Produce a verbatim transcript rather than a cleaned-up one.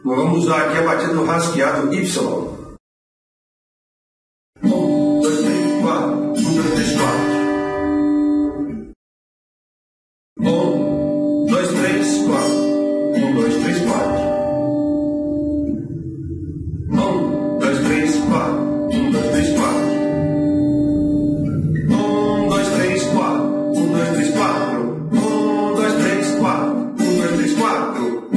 Vamos usar aqui a batida do rasqueado Y. Um, dois, três, quatro. Um, dois, três, quatro. Um, dois, três, quatro. Um, dois, três, quatro. Um, dois, três, quatro. Um, dois, três, quatro. Um, dois, três, quatro. Um, dois, três, quatro. Um, dois, três, quatro. Um, dois, três, quatro.